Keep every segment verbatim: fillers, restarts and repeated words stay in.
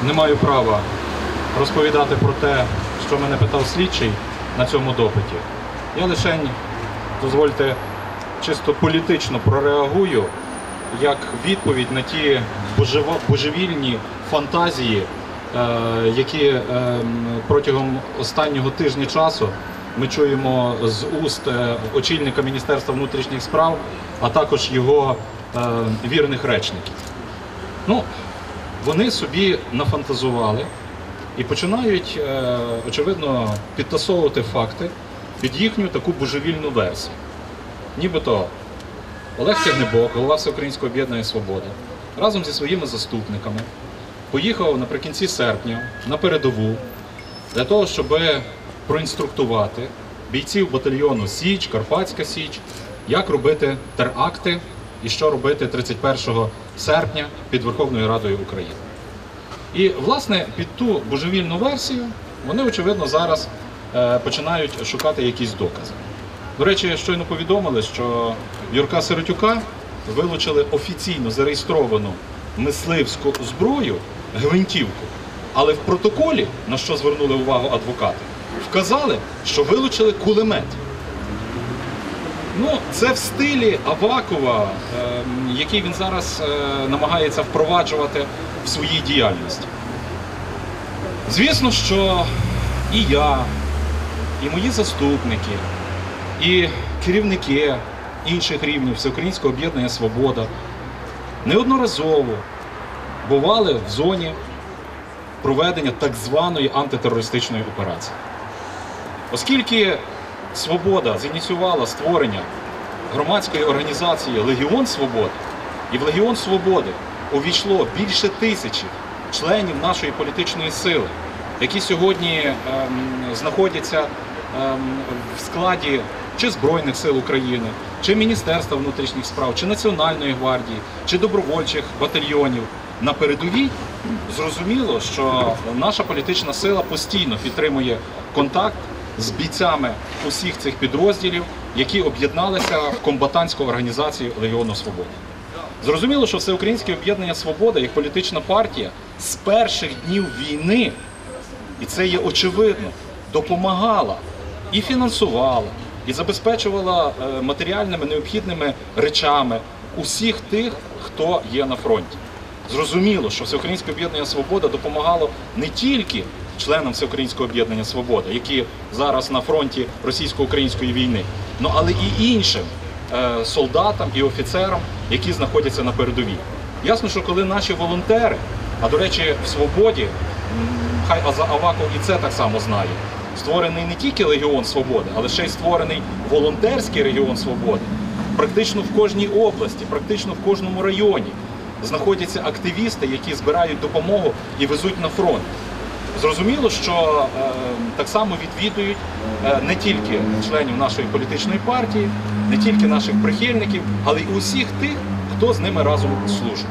не маю права розповідати про те, що мене питав слідчий на цьому допиті. Я лише, дозвольте, чисто політично прореагую як відповідь на ті божевільні фантазії, які протягом останнього тижня часу ми чуємо з уст очільника Міністерства внутрішніх справ, а також його вірних речників. Ну, вони собі нафантазували і починають, очевидно, підтасовувати факти під їхню таку божевільну версію. Нібито Олег Тягнебок, голова Всеукраїнського об'єднання «Свобода», разом зі своїми заступниками поїхав наприкінці серпня на передову для того, щоб проінструктувати бійців батальйону Січ, Карпатська Січ, як робити теракти і що робити тридцять першого серпня під Верховною Радою України. І, власне, під ту божевільну версію вони, очевидно, зараз е, починають шукати якісь докази. До речі, щойно повідомили, що Юрка Сиротюка вилучили офіційно зареєстровану мисливську зброю, гвинтівку, але в протоколі, на що звернули увагу адвокати, вказали, що вилучили кулемет. Ну, це в стилі Авакова, який він зараз намагається впроваджувати в своїй діяльності. Звісно, що і я, і мої заступники, і керівники інших рівнів Всеукраїнського об'єднання «Свобода» неодноразово бували в зоні проведення так званої антитерористичної операції. Оскільки «Свобода» зініціювала створення громадської організації «Легіон Свободи», і в «Легіон Свободи» увійшло більше тисячі членів нашої політичної сили, які сьогодні ем, знаходяться ем, в складі чи Збройних сил України, чи Міністерства внутрішніх справ, чи Національної гвардії, чи добровольчих батальйонів на передовій, зрозуміло, що наша політична сила постійно підтримує контакт з бійцями усіх цих підрозділів, які об'єдналися в комбатантську організацію «Легіону Свободи». Зрозуміло, що Всеукраїнське об'єднання «Свобода» як політична партія з перших днів війни, і це є очевидно, допомагала і фінансувала, і забезпечувала матеріальними необхідними речами усіх тих, хто є на фронті. Зрозуміло, що Всеукраїнське об'єднання «Свобода» допомагало не тільки членам Всеукраїнського об'єднання «Свобода», які зараз на фронті російсько-української війни, але і іншим е, солдатам і офіцерам, які знаходяться на передовій. Ясно, що коли наші волонтери, а до речі, в «Свободі», хай Аваков і це так само знає, створений не тільки «Легіон Свободи», але ще й створений волонтерський «Регіон Свободи». Практично в кожній області, практично в кожному районі знаходяться активісти, які збирають допомогу і везуть на фронт. Зрозуміло, що е, так само відвідують е, не тільки членів нашої політичної партії, не тільки наших прихильників, але й усіх тих, хто з ними разом служить.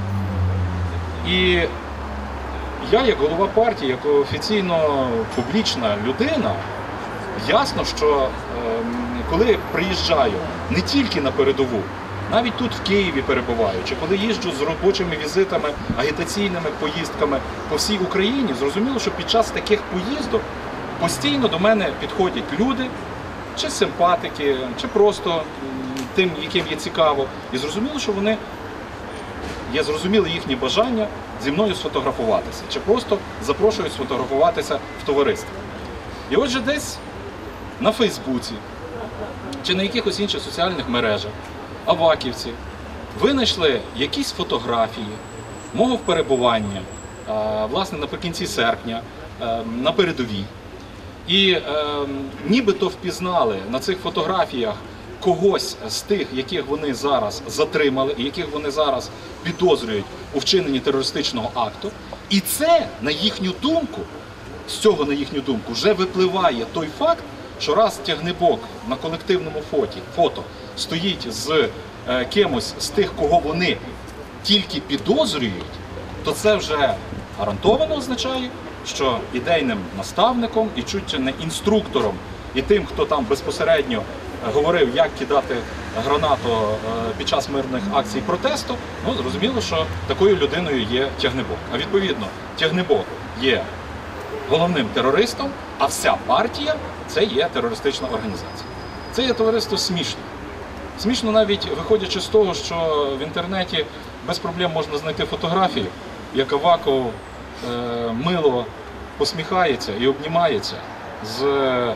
І я, як голова партії, як офіційно публічна людина, ясно, що е, коли приїжджаю не тільки на передову, навіть тут в Києві перебуваючи, коли їжджу з робочими візитами, агітаційними поїздками по всій Україні, зрозуміло, що під час таких поїздок постійно до мене підходять люди, чи симпатики, чи просто тим, яким є цікаво. І зрозуміло, що вони, є зрозуміло їхнє бажання зі мною сфотографуватися, чи просто запрошують сфотографуватися в товариство. І отже, десь на Фейсбуці, чи на якихось інших соціальних мережах аваківці винайшли якісь фотографії мого перебування, власне, наприкінці серпня, на передовій. І е, нібито впізнали на цих фотографіях когось з тих, яких вони зараз затримали, і яких вони зараз підозрюють у вчиненні терористичного акту. І це, на їхню думку, з цього, на їхню думку, вже випливає той факт, що раз Тягнебок на колективному фоті, фото стоїть з е, кимось з тих, кого вони тільки підозрюють, то це вже гарантовано означає, що ідейним наставником і чуть чи не інструктором, і тим, хто там безпосередньо говорив, як кидати гранату е, під час мирних акцій протесту, ну зрозуміло, що такою людиною є Тягнебок. А відповідно, Тягнебок є головним терористом, а вся партія – це є терористична організація. Це є товариство смішно. Смішно навіть виходячи з того, що в інтернеті без проблем можна знайти фотографії, як Аваков е, мило посміхається і обнімається з е,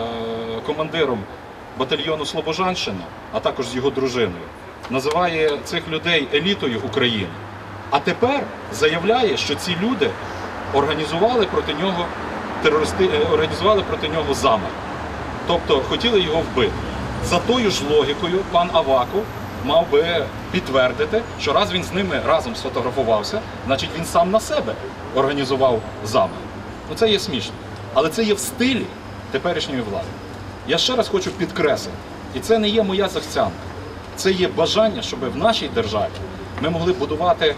командиром батальйону Слобожанщина, а також з його дружиною, називає цих людей елітою України. А тепер заявляє, що ці люди організували проти нього терористи, організували проти нього замах. Тобто хотіли його вбити. За тою ж логікою пан Аваков мав би підтвердити, що раз він з ними разом сфотографувався, значить він сам на себе організував замах. Ну це є смішно. Але це є в стилі теперішньої влади. Я ще раз хочу підкреслити, і це не є моя захцянка, це є бажання, щоб в нашій державі ми могли будувати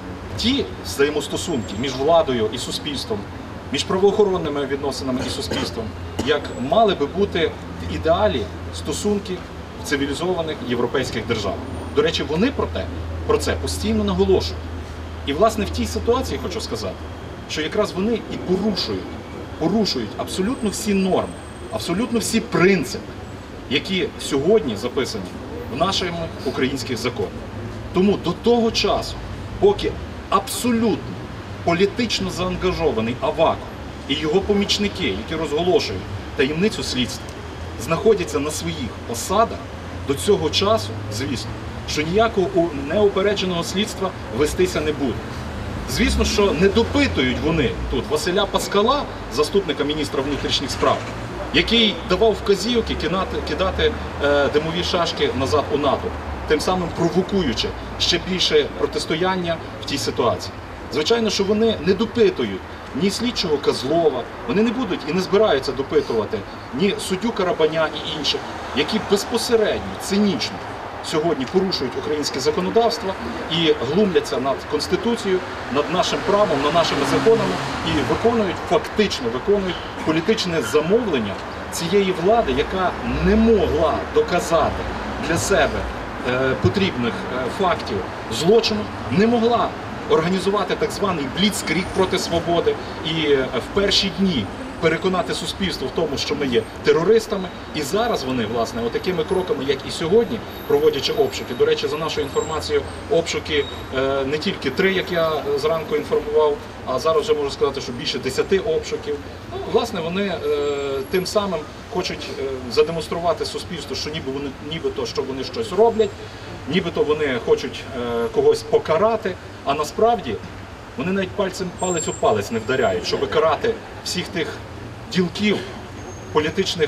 ті взаємостосунки між владою і суспільством, між правоохоронними відносинами і суспільством, як мали би бути в ідеалі стосунки в цивілізованих європейських державах. До речі, вони про те, про це постійно наголошують. І, власне, в тій ситуації хочу сказати, що якраз вони і порушують, порушують абсолютно всі норми, абсолютно всі принципи, які сьогодні записані в нашому українських законах. Тому до того часу, поки абсолютно політично заангажований Аваков і його помічники, які розголошують таємницю слідства, знаходяться на своїх посадах, до цього часу, звісно, що ніякого неупередженого слідства вестися не буде. Звісно, що не допитують вони тут Василя Паскала, заступника міністра внутрішніх справ, який давав вказівки кидати, кидати е, димові шашки назад у НАТО, тим самим провокуючи ще більше протистояння в тій ситуації. Звичайно, що вони не допитують ні слідчого Козлова, вони не будуть і не збираються допитувати ні суддю Карабаня і інших, які безпосередньо, цинічно сьогодні порушують українське законодавство і глумляться над Конституцією, над нашим правом, над нашими законами і виконують, фактично виконують політичне замовлення цієї влади, яка не могла доказати для себе е, потрібних е, фактів злочину, не могла організувати так званий бліцкриг проти свободи і е, в перші дні переконати суспільство в тому, що ми є терористами. І зараз вони, власне, отакими кроками, як і сьогодні, проводячи обшуки. До речі, за нашою інформацією, обшуки е, не тільки три, як я зранку інформував, а зараз вже можу сказати, що більше десяти обшуків. Ну, власне, вони е, тим самим хочуть е, задемонструвати суспільству, що ніби вони, нібито, що вони щось роблять, нібито вони хочуть е, когось покарати, а насправді вони навіть пальцем палець у палець не вдаряють, щоб карати всіх тих ділків, політичних,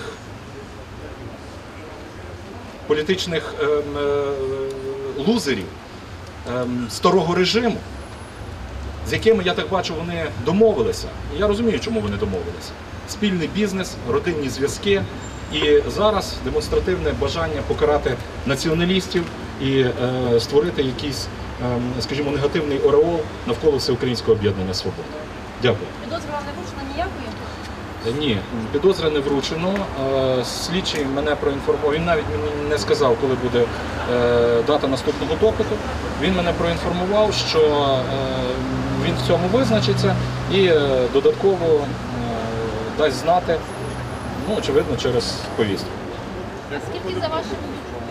політичних ем, е, лузерів ем, старого режиму, з якими, я так бачу, вони домовилися. І я розумію, чому вони домовилися. Спільний бізнес, родинні зв'язки і зараз демонстративне бажання покарати націоналістів і е, створити якийсь, е, скажімо, негативний ореол навколо Всеукраїнського об'єднання «Свобода». Дякую. Підозри вам не вручено ніякої? Ні, підозри не вручено. Е, слідчий мене проінформував, він навіть мені не сказав, коли буде е, дата наступного допиту. Він мене проінформував, що е, він в цьому визначиться і е, додатково е, дасть знати, ну, очевидно, через повістку. А скільки за вашим?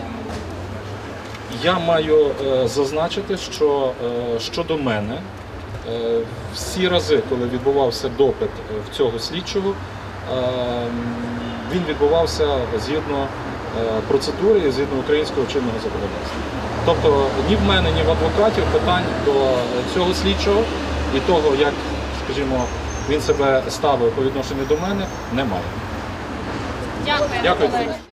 Я маю е, зазначити, що е, щодо мене, е, всі рази, коли відбувався допит в цього слідчого, е, він відбувався згідно е, процедури, згідно українського чинного законодавства. Тобто ні в мене, ні в адвокатів питань до цього слідчого і того, як, скажімо, він себе ставив по відношенню до мене, немає. Дякую. Дякую.